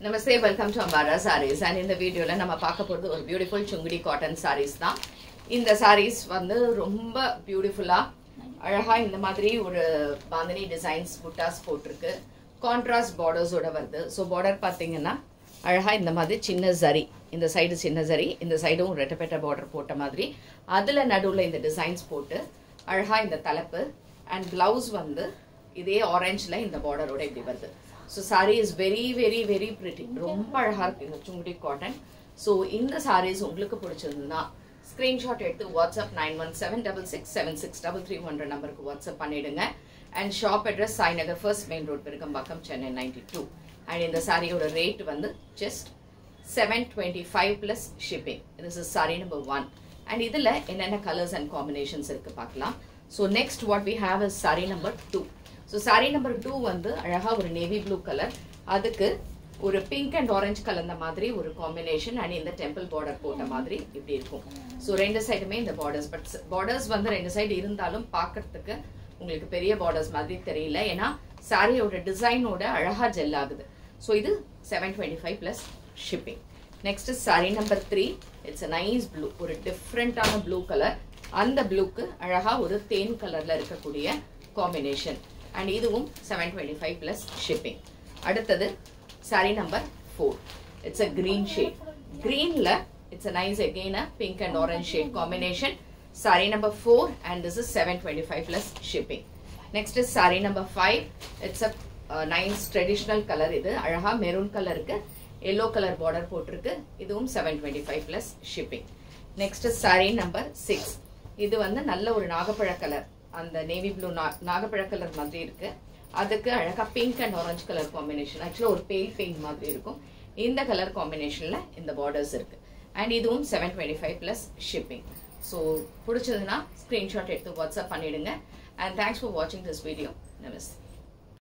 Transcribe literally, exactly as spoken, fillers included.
Namaste, welcome to Ambara Sarees. And in the video, we will talk about a beautiful chungudi cotton sarees. In the sarees, வந்து ரொம்ப beautiful-ஆ அழகா இந்த மாதிரி ஒரு bandhani designs புட்டாஸ் போட்டுருக்கு. Contrast borders ஓட வருது. சோ பார்டர் பாத்தீங்கன்னா அழகா இந்த மாதிரி சின்ன ஜரி, இந்த சைடு சின்ன ஜரி, இந்த சைடும் ரெட்டப்பட்ட பார்டர் போட்ட மாதிரி, அதுல நடுவுல இந்த டிசைன்ஸ் போட்டு அழகா இந்த தலைப்பு and blouse வந்து இதே ஆரஞ்சுல இந்த பார்டரோட இப்படி வருது. So saree is very very very pretty. ரொம்ப அழகா இருக்கு இந்த chungudi cotton. So இந்த sarees உங்களுக்கு பிடிச்சிருந்தா screenshot எடுத்து WhatsApp nine one seven six six seven six three three one நம்பருக்கு WhatsApp பண்ணிடுங்க. And shop address Sainagar First Main Road Perukambakam Chennai ninety-two. And இந்த சாரியோட ரேட் வந்து just seven twenty-five plus shipping. This is saree number one. And இதுல என்னென்ன colors and combinations இருக்கு பார்க்கலாம். So next what we have is saree number two. So saree number two வந்து அழகா ஒரு navy blue color, அதுக்கு ஒரு pink and orange கலந்த மாதிரி ஒரு combination and இந்த temple border போட்ட மாதிரி இப்படி இருக்கும். So ரெண்டு சைடுமே இந்த borders, but borders வந்து ரெண்டு சைடு இருந்தாலும் பார்க்கிறதுக்கு உங்களுக்கு பெரிய borders மாதிரி தெரியல, ஏன்னா சாரியோட டிசைனோட அழகா ஜெல் ஆகுது. So இது seven twenty-five plus shipping. Next is saree number three. It's a nice blue, ஒரு different-ஆன blue color. அந்த blueக்கு அழகா ஒரு தேன் கலர்ல இருக்கக்கூடிய combination. And இதுவும் seven twenty-five plus shipping. அடுத்தது saree number four. It's a green shade. Greenல it's a nice again a pink and orange shade combination. Saree number four and this is seven twenty-five plus shipping. Next is saree number five. It's a uh, nice traditional color. இது அழகா maroon color இருக்கு, yellow color border போட்டிருக்கு. இதுவும் seven twenty-five plus shipping. Next is saree number six. இது வந்து நல்ல ஒரு நாகப்பழ கலர், அந்த நேவி ப்ளூ நாகப்பழ கலர் மாதிரி இருக்கு, அதுக்கு அழகா pink and orange colour combination, ஆக்சுவலா ஒரு பேல் பிங்க் மாதிரி இருக்கும். இந்த கலர் காம்பினேஷன்ல இந்த பார்டர்ஸ் இருக்கு. அண்ட் இதுவும் seven twenty-five plus shipping. So பிடிச்சதுன்னா ஸ்கிரீன்ஷாட் எடுத்து வாட்ஸ்அப் பண்ணிடுங்க. அண்ட் தேங்க்ஸ் ஃபார் வாட்சிங் திஸ் வீடியோ. நமஸ்தே.